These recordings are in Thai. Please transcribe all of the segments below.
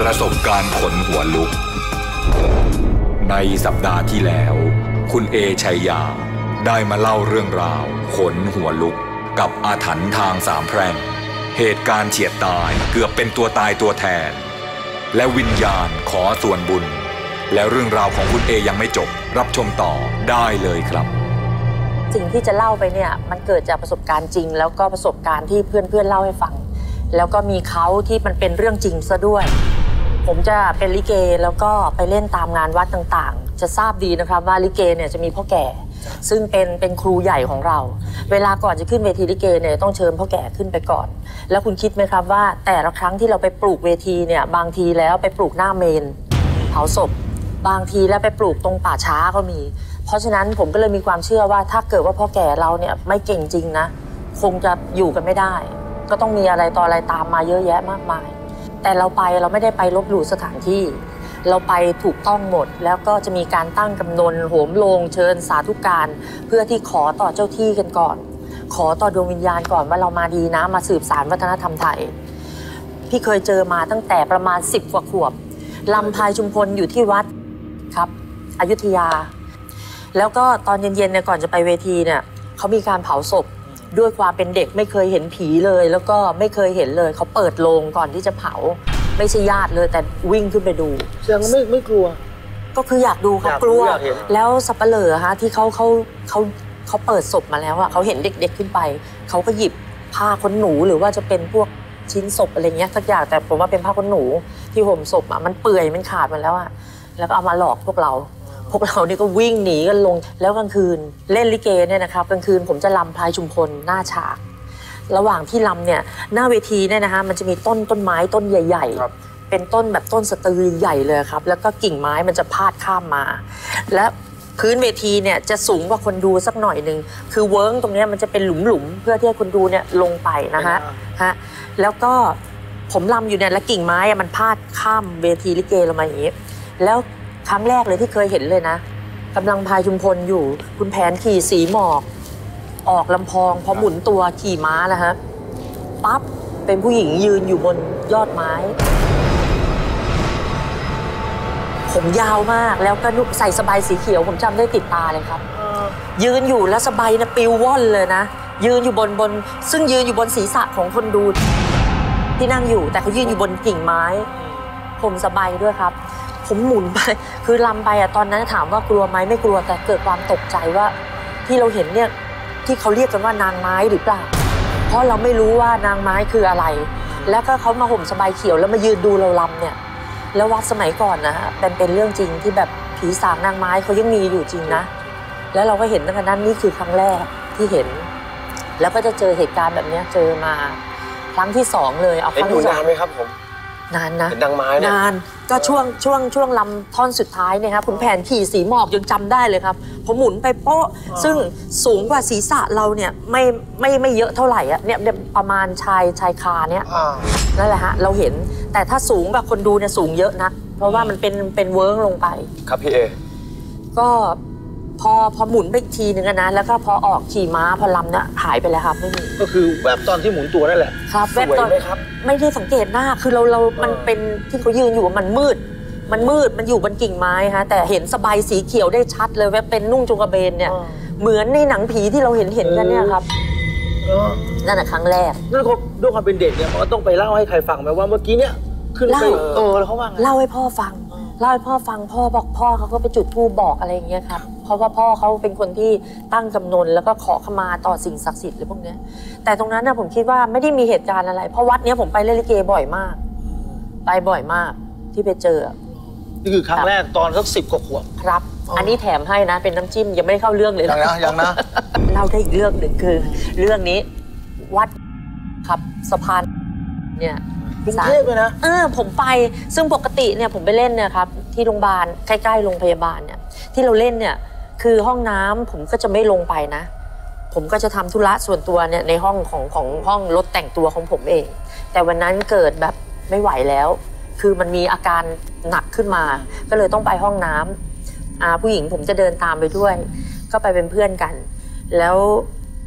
ประสบการณ์ขนหัวลุกในสัปดาห์ที่แล้วคุณเอชัยยาได้มาเล่าเรื่องราวขนหัวลุกกับอาถรรพ์ทางสามแพร่งเหตุการณ์เฉียดตายเกือบเป็นตัวตายตัวแทนและวิญญาณขอส่วนบุญและเรื่องราวของคุณเอยังไม่จบรับชมต่อได้เลยครับสิ่งที่จะเล่าไปเนี่ยมันเกิดจากประสบการณ์จริงแล้วก็ประสบการณ์ที่เพื่อนๆเล่าให้ฟังแล้วก็มีเขาที่มันเป็นเรื่องจริงซะด้วยผมจะเป็นลิเกแล้วก็ไปเล่นตามงานวัดต่างๆจะทราบดีนะครับว่าลิเกเนี่ยจะมีพ่อแก่ซึ่งเป็นครูใหญ่ของเราเวลาก่อนจะขึ้นเวทีลิเกเนี่ยต้องเชิญพ่อแก่ขึ้นไปก่อนแล้วคุณคิดไหมครับว่าแต่ละครั้งที่เราไปปลูกเวทีเนี่ยบางทีแล้วไปปลูกหน้าเมนเผาศพบางทีแล้วไปปลูกตรงป่าช้าก็มีเพราะฉะนั้นผมก็เลยมีความเชื่อว่าถ้าเกิดว่าพ่อแก่เราเนี่ยไม่เก่งจริงนะคงจะอยู่กันไม่ได้ก็ต้องมีอะไรต่ออะไรตามมาเยอะแยะมากมายแต่เราไม่ได้ไปลบหลู่สถานที่เราไปถูกต้องหมดแล้วก็จะมีการตั้งกำนนโหมโรงเชิญสาธุการเพื่อที่ขอต่อเจ้าที่กันก่อนขอต่อดวงวิญญาณก่อนว่าเรามาดีนะมาสืบสานวัฒนธรรมไทยพี่เคยเจอมาตั้งแต่ประมาณ10 กว่าขวบลำพายชุมพลอยู่ที่วัดครับอยุธยาแล้วก็ตอนเย็นๆเนี่ยก่อนจะไปเวทีเนี่ยเขามีการเผาศพด้วยความเป็นเด็กไม่เคยเห็นผีเลยแล้วก็ไม่เคยเห็นเลยเขาเปิดโลงก่อนที่จะเผาไม่ใช่ญาติเลยแต่วิ่งขึ้นไปดูยังไม่กลัวก็คืออยากดูครับกลัวแล้วสับปะเหร่อฮะที่เขาเปิดศพมาแล้วอะเขาเห็นเด็กๆขึ้นไปเขาก็หยิบผ้าขนหนูหรือว่าจะเป็นพวกชิ้นศพอะไรเงี้ยสักอย่างแต่ผมว่าเป็นผ้าขนหนูที่ห่มศพอะมันเปื่อยมันขาดมาแล้วอะแล้วก็เอามาหลอกพวกเรานี่ก็วิ่งหนีกันลงแล้วกลางคืนเล่นลิเกเนี่ยนะครับกลางคืนผมจะรำพลายชุมพลหน้าฉากระหว่างที่รำเนี่ยหน้าเวทีเนี่ยนะฮะมันจะมีต้นไม้ต้นใหญ่ๆเป็นต้นแบบต้นสตือใหญ่เลยครับแล้วก็กิ่งไม้มันจะพาดข้ามมาและพื้นเวทีเนี่ยจะสูงกว่าคนดูสักหน่อยนึงคือเวิ้งตรงนี้มันจะเป็นหลุมเพื่อที่ให้คนดูเนี่ยลงไปนะฮะแล้วก็ผมรำอยู่เนี่ยแล้วกิ่งไม้มันพาดข้ามเวทีลิเกลงมาอย่างนี้แล้วครั้งแรกเลยที่เคยเห็นเลยนะกำลังพายชุมพลอยู่คุณแผนขี่สีหมอกออกลำพองพอหมุนตัวขี่ม้านะฮะปั๊บเป็นผู้หญิงยืนอยู่บนยอดไม้ผมยาวมากแล้วก็ใส่สบายสีเขียวผมจำได้ติดตาเลยครับยืนอยู่แล้วสบายนะปิวว่อนเลยนะยืนอยู่บนซึ่งยืนอยู่บนศีรษะของคนดูที่นั่งอยู่แต่เขายืนอยู่บนกิ่งไม้ผมสบายด้วยครับผมหมุนไปคือลำไปอะตอนนั้นถามว่ากลัวไหมไม่กลัวแต่เกิดความตกใจว่าที่เราเห็นเนี่ยที่เขาเรียกกันว่านางไม้หรือเปล่าเพราะเราไม่รู้ว่านางไม้คืออะไรแล้วก็เขามาห่มสบายเขียวแล้วมายืนดูเราลำเนี่ยแล้ววัดสมัยก่อนนะฮะเป็นเรื่องจริงที่แบบผีสางนางไม้เขายังมีอยู่จริงนะแล้วเราก็เห็นตั้งแต่นั้นนี่คือครั้งแรกที่เห็นแล้วก็จะเจอเหตุการณ์แบบนี้เจอมาครั้งที่2เลยเอาครั้งที่2 นานไหมครับผมนานนะนางไม้นานก็ช่วงลำท่อนสุดท้ายเนี่ยครับคุณแผนขี่สีหมอกยังจำได้เลยครับผมหมุนไปโป๊ะซึ่งสูงกว่าศีรษะเราเนี่ยไม่เยอะเท่าไหร่อะเนี่ยประมาณชายคาเนี่ยนั่นแหละฮะเราเห็นแต่ถ้าสูงแบบคนดูเนี่ยสูงเยอะนะเพราะว่ามันเป็นเวิ้งลงไปครับพี่เอก็พอหมุนไปอีกทีนึงนะแล้วก็พอออกขี่ม้าพอลำเนี่ยหายไปแล้วครับไม่มีก็คือแวบตอนที่หมุนตัวนั่นแหละครับแวบตอนไม่ได้สังเกตหน้าคือเรามันเป็นที่เขายืนอยู่มันมืดมันอยู่บนกิ่งไม้ฮะแต่เห็นสบายสีเขียวได้ชัดเลยว่าเป็นนุ่งจงกระเบนเนี่ยเหมือนในหนังผีที่เราเห็นกันเนี่ยครับนั่นแหละครั้งแรกนั่นก็ด้วยความเป็นเด็กเนี่ยมันก็ต้องไปเล่าให้ใครฟังไหมว่าเมื่อกี้เนี่ยขึ้นไปแล้วเขาว่าไงเล่าให้พ่อฟังพ่อบอกพ่อเขาก็ไปจุดธูปบอกอะไรอย่างเงี้ยครับเพราะว่าพ่อเขาเป็นคนที่ตั้งกำนนแล้วก็ขอขมาต่อสิ่งศักดิ์สิทธิ์อะไรพวกนี้แต่ตรงนั้นนะผมคิดว่าไม่ได้มีเหตุการณ์อะไรเพราะวัดเนี้ยผมไปเล่นลิเกบ่อยมากไปบ่อยมากที่ไปเจอนี่คือครั้งแรกตอนสัก10 กว่าขวบครับอันนี้แถมให้นะเป็นน้ำจิ้มยังไม่ได้เข้าเรื่องเลยยังนะเล่าได้อีกเรื่องหนึ่งคือเรื่องนี้วัดครับสะพานเนี่ยกรุงเทพเลยนะผมไปซึ่งปกติเนี่ยผมไปเล่นเนี่ยครับที่โรงพยาบาลใกล้ๆโรงพยาบาลเนี่ยที่เราเล่นเนี่ยคือห้องน้ำผมก็จะไม่ลงไปนะผมก็จะทำธุระส่วนตัวเนี่ยในห้องของห้องรถแต่งตัวของผมเองแต่วันนั้นเกิดแบบไม่ไหวแล้วคือมันมีอาการหนักขึ้นมาก็เลยต้องไปห้องน้ำผู้หญิงผมจะเดินตามไปด้วยก็ไปเป็นเพื่อนกันแล้ว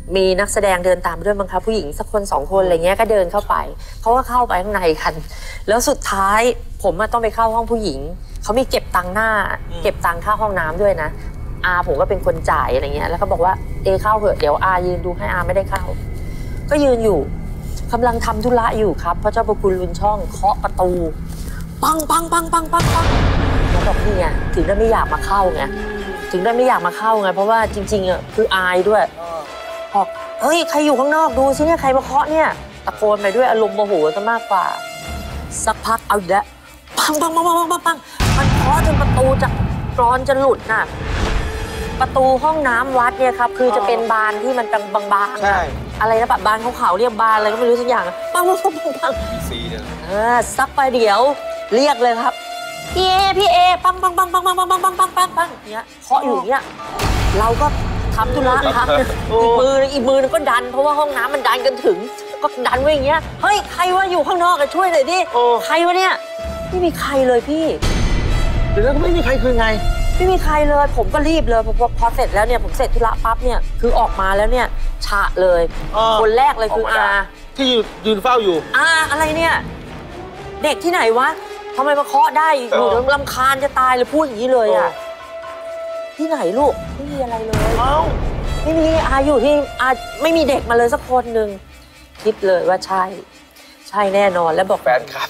มีนักแสดงเดินตามด้วยมั้งคะผู้หญิงสักคนสองคนอะไรเงี้ยก็เดินเข้าไปเขาก็เข้าไปข้างในกันแล้วสุดท้ายผมต้องไปเข้าห้องผู้หญิงเขามีเก็บตังค์หน้าเก็บตังค่าห้องน้ำด้วยนะอาผมก็เป็นคนจ่ายอะไรเงี้ยแล้วก็บอกว่าเข้าเถอะเดี๋ยวอายืนดูให้อาไม่ได้เข้าก็ยืนอยู่กำลังทำธุระอยู่ครับพระเจ้าประคุณลุนช่องเคาะประตูปังปังปังปังปังปังแล้วบอกนี่ไงถึงได้ไม่อยากมาเข้าไงถึงได้ไม่อยากมาเข้าไงเพราะว่าจริงๆอ่ะคืออายด้วยบอกเฮ้ยใครอยู่ข้างนอกดูสิเนี่ยใครมาเคาะเนี่ยตะโกนไปด้วยอารมณ์โมโหซะมากกว่าสักพักเอาอีกแล้วปังปังปังปังปังปังมันเคาะจนประตูจะกรอนจะหลุดน่ะประตูห้องน้ำวัดเนี่ยครับคือจะเป็นบานที่มันบางๆใช่อะไรนะแบบบานขาวๆเรียกบานอะไรก็ไม่รู้สักอย่างปังปังปังปังซีเนี่ยสักไปเดี๋ยวเรียกเลยครับพี่เอปังปังปังปังปังปังปังปังปังปังปังเนี้ยเคาะอยู่เนี้ยเราก็ทำธุระครับอีกมือนึงก็ดันเพราะว่าห้องน้ำมันดันกันถึงก็ดันไว้อย่างเงี้ยเฮ้ยใครว่าอยู่ข้างนอกกันช่วยหน่อยดิใครวะเนี่ยไม่มีใครเลยพี่เดี๋ยวก็ไม่มีใครคือไงไม่มีใครเลยผมก็รีบเลยพอเสร็จแล้วเนี่ยผมเสร็จธุระปั๊บเนี่ยคือออกมาแล้วเนี่ยฉะเลยคนแรกเลยคืออาที่ยืนเฝ้าอยู่อะไรเนี่ยเด็กที่ไหนวะทำไมมาเคาะได้อยู่รำคาญจะตายเลยพูดอย่างนี้เลยอ่ะที่ไหนลูกไม่มีอะไรเลยไม่มีอยู่ที่ไม่มีเด็กมาเลยสักคนหนึ่งคิดเลยว่าใช่แน่นอนแล้วบอกแฟนคลับ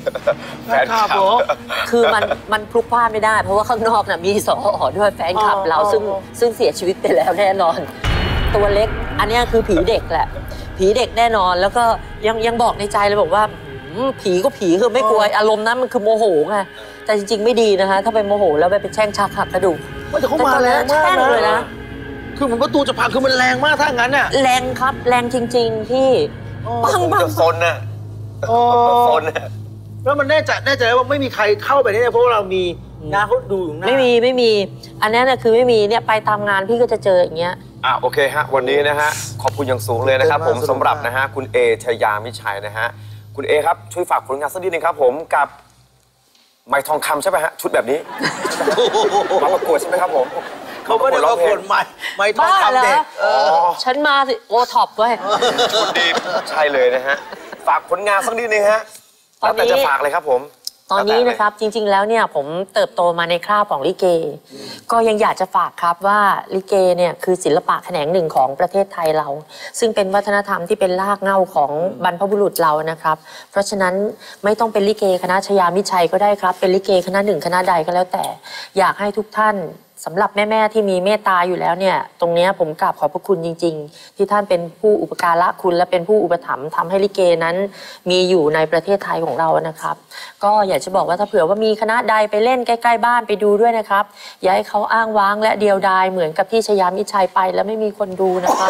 คือมันพลุกพล่านไม่ได้เพราะว่าข้างนอกน่ะมีสอด้วยแฟนคลับเราซึ่งเสียชีวิตไปแล้วแน่นอนตัวเล็กอันนี้คือผีเด็กแหละผีเด็กแน่นอนแล้วก็ยังบอกในใจเลยบอกว่าผีก็ผีคือไม่กลัวอารมณ์นั้นมันคือโมโหไงแต่จริงๆไม่ดีนะคะถ้าไปโมโหแล้วไปแช่งชักหักกระดูกแต่เขามาแรงมากเลยนะคือเหมือนประตูจะพังคือมันแรงมากถ้างั้นน่ะแรงครับแรงจริงๆพี่ปังจะซนน่ะซนน่ะแล้วมันแน่ใจว่าไม่มีใครเข้าไปได้เพราะว่าเรามีน้าเขาดูอยู่หน้าไม่มีอันนั้นน่ะคือไม่มีเนี่ยไปตามงานพี่ก็จะเจออย่างเงี้ยโอเคฮะวันนี้นะฮะขอบคุณอย่างสูงเลยนะครับผมสำหรับนะฮะคุณเอชยามิชัยนะฮะคุณเอครับช่วยฝากผลงานสักนิดนึงครับผมกับไม้ทองคำใช่ไหมฮะชุดแบบนี้มาประกวดใช่ไหมครับผมเขาไม่ได้ประกวดไม้ทองคำเด็กฉันมาสิโอท็อปไว้ชุดดีใช่เลยนะฮะฝากผลงานสักนิดนึงฮะแล้วแต่จะฝากเลยครับผมตอนนี้นะครับจริงๆแล้วเนี่ยผมเติบโตมาในคราบของลิเกก็ยังอยากจะฝากครับว่าลิเกเนี่ยคือศิลปะแขนงหนึ่งของประเทศไทยเราซึ่งเป็นวัฒนธรรมที่เป็นรากเหง้าของบรรพบุรุษเรานะครับเพราะฉะนั้นไม่ต้องเป็นลิเกคณะชยามิชัยก็ได้ครับเป็นลิเกคณะหนึ่งคณะใดก็แล้วแต่อยากให้ทุกท่านสำหรับแม่ๆที่มีเมตตาอยู่แล้วเนี่ยตรงนี้ผมกราบขอบพระคุณจริงๆที่ท่านเป็นผู้อุปการะคุณและเป็นผู้อุปถัมภ์ทำให้ลิเกนั้นมีอยู่ในประเทศไทยของเรานะครับก็อยากจะบอกว่าถ้าเผื่อว่ามีคณะใดไปเล่นใกล้ๆบ้านไปดูด้วยนะครับอย่าให้เขาอ้างว้างและเดียวดายเหมือนกับที่ชยามิชัยไปแล้วไม่มีคนดูนะครับ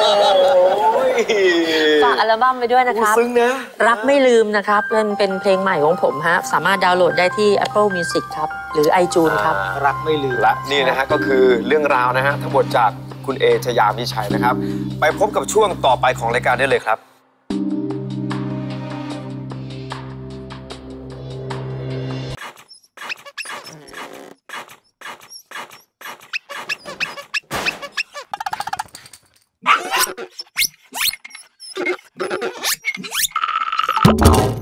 ฝากอัลบั้มไปด้วยนะครับรักไม่ลืมนะครับเป็นเพลงใหม่ของผมฮะสามารถดาวน์โหลดได้ที่ Apple Music ครับหรือ iTunes ครับรักไม่ลืมและนี่นะฮะก็คือเรื่องราวนะฮะทั้งหมดจากคุณเอชยามิชัยนะครับไปพบกับช่วงต่อไปของรายการได้เลยครับ